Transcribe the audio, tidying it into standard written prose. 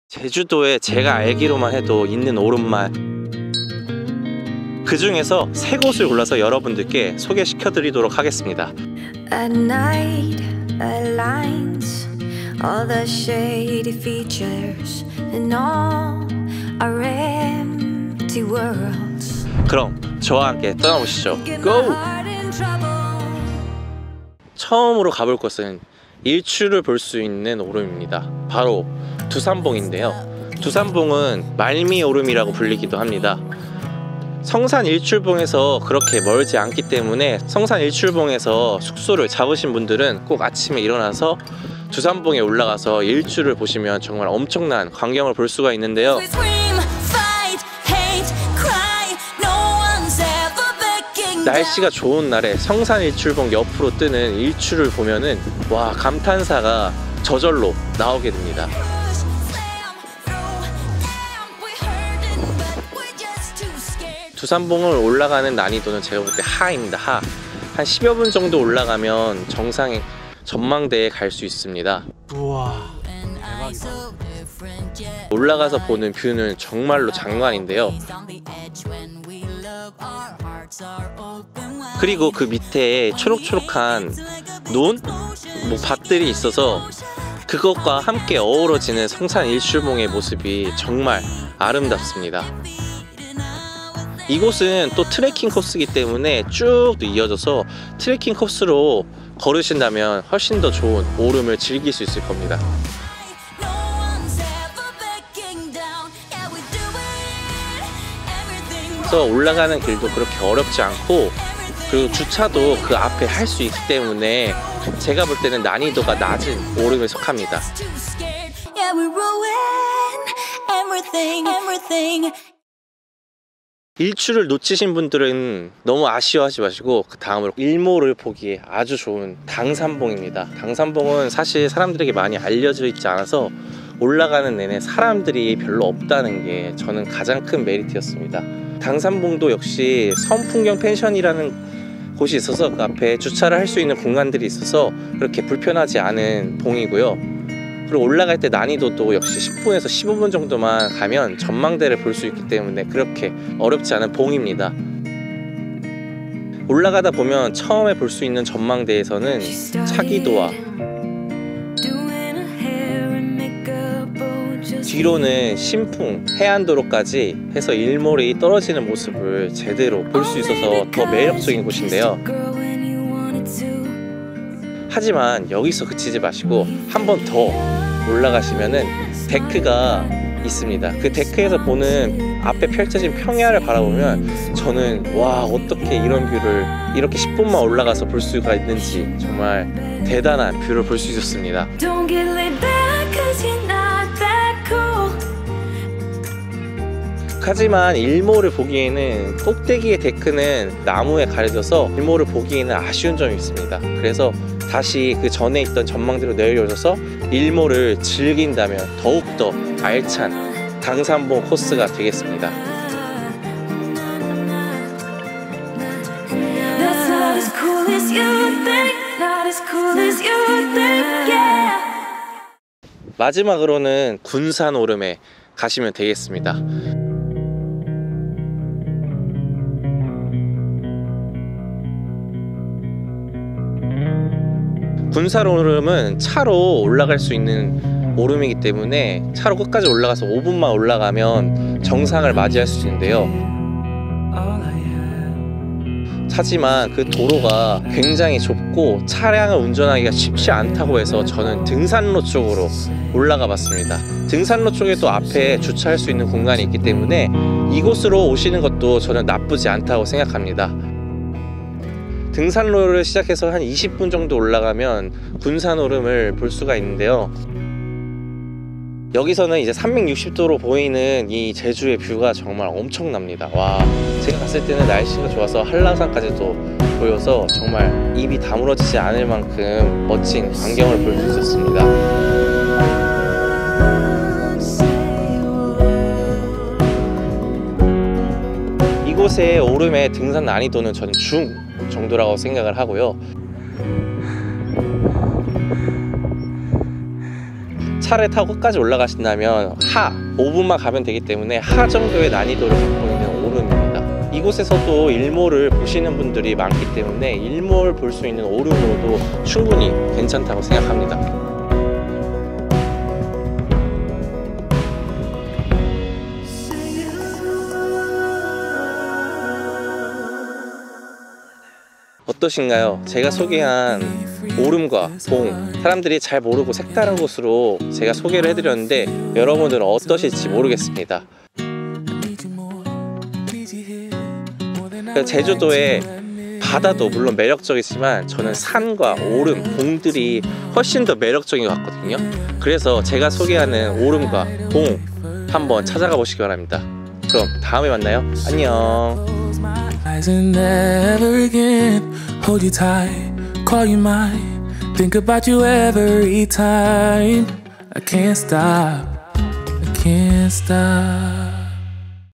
제주도에 제가 알기로만 해도 있는 오름말, 그 중에서 3곳을 골라서 여러분들께 소개시켜 드리도록 하겠습니다. At night, at lines, all the shady features and all our empty worlds. 그럼 저와 함께 떠나보시죠. 고! 처음으로 가볼 곳은 일출을 볼 수 있는 오름입니다. 바로 두산봉인데요. 두산봉은 말미 오름이라고 불리기도 합니다. 성산 일출봉에서 그렇게 멀지 않기 때문에 성산 일출봉에서 숙소를 잡으신 분들은 꼭 아침에 일어나서 두산봉에 올라가서 일출을 보시면 정말 엄청난 광경을 볼 수가 있는데요. 날씨가 좋은 날에 성산 일출봉 옆으로 뜨는 일출을 보면은 와, 감탄사가 저절로 나오게 됩니다. 두산봉을 올라가는 난이도는 제가 볼 때 하입니다. 하. 한 10여 분 정도 올라가면 정상의 전망대에 갈 수 있습니다. 우와, 대박이다. 올라가서 보는 뷰는 정말로 장관인데요. 그리고 그 밑에 초록초록한 논? 밭들이 있어서 그것과 함께 어우러지는 성산 일출봉의 모습이 정말 아름답습니다. 이곳은 또 트레킹 코스이기 때문에 쭉 이어져서 트레킹 코스로 걸으신다면 훨씬 더 좋은 오름을 즐길 수 있을 겁니다. 그래서 올라가는 길도 그렇게 어렵지 않고, 그리고 주차도 그 앞에 할 수 있기 때문에 제가 볼 때는 난이도가 낮은 오름에 속합니다. 일출을 놓치신 분들은 너무 아쉬워하지 마시고 그 다음으로 일몰을 보기에 아주 좋은 당산봉입니다. 당산봉은 사실 사람들에게 많이 알려져 있지 않아서 올라가는 내내 사람들이 별로 없다는 게 저는 가장 큰 메리트였습니다. 당산봉도 역시 섬풍경 펜션이라는 곳이 있어서 그 앞에 주차를 할 수 있는 공간들이 있어서 그렇게 불편하지 않은 봉이고요. 그리고 올라갈 때 난이도도 역시 10분에서 15분 정도만 가면 전망대를 볼 수 있기 때문에 그렇게 어렵지 않은 봉입니다. 올라가다 보면 처음에 볼 수 있는 전망대에서는 차기도와 뒤로는 신풍, 해안도로까지 해서 일몰이 떨어지는 모습을 제대로 볼 수 있어서 더 매력적인 곳인데요. 하지만 여기서 그치지 마시고 한 번 더 올라가시면은 데크가 있습니다. 그 데크에서 보는 앞에 펼쳐진 평야를 바라보면 저는 와, 어떻게 이런 뷰를 이렇게 10분만 올라가서 볼 수가 있는지 정말 대단한 뷰를 볼 수 있었습니다. 하지만 일몰을 보기에는 꼭대기의 데크는 나무에 가려져서 일몰을 보기에는 아쉬운 점이 있습니다. 그래서 다시 그 전에 있던 전망대로 내려져서 일몰을 즐긴다면 더욱더 알찬 당산봉 코스가 되겠습니다. 마지막으로는 군산 오름에 가시면 되겠습니다. 군산 오름은 차로 올라갈 수 있는 오름이기 때문에 차로 끝까지 올라가서 5분만 올라가면 정상을 맞이할 수 있는데요. 하지만 그 도로가 굉장히 좁고 차량을 운전하기가 쉽지 않다고 해서 저는 등산로 쪽으로 올라가 봤습니다. 등산로 쪽에도 앞에 주차할 수 있는 공간이 있기 때문에 이곳으로 오시는 것도 저는 나쁘지 않다고 생각합니다. 등산로를 시작해서 한 20분 정도 올라가면 군산 오름을 볼 수가 있는데요. 여기서는 이제 360도로 보이는 이 제주의 뷰가 정말 엄청납니다. 와, 제가 갔을 때는 날씨가 좋아서 한라산까지도 보여서 정말 입이 다물어지지 않을 만큼 멋진 광경을 볼 수 있었습니다. 이곳의 오름의 등산 난이도는 저는 중 정도라고 생각을 하고요. 차를 타고 끝까지 올라가신다면 하 5분만 가면 되기 때문에 하 정도의 난이도를 갖고 있는 오름입니다. 이곳에서도 일몰을 보시는 분들이 많기 때문에 일몰 볼 수 있는 오름으로도 충분히 괜찮다고 생각합니다. 어떠신가요? 제가 소개한 오름과 봉, 사람들이 잘 모르고 색다른 곳으로 제가 소개를 해드렸는데 여러분들은 어떠실지 모르겠습니다. 제주도의 바다도 물론 매력적이지만 저는 산과 오름, 봉들이 훨씬 더 매력적인 것 같거든요. 그래서 제가 소개하는 오름과 봉 한번 찾아가 보시기 바랍니다. 그럼 다음에 만나요. 안녕. And never again hold you tight, call you mine, think about you every time. I can't stop, I can't stop.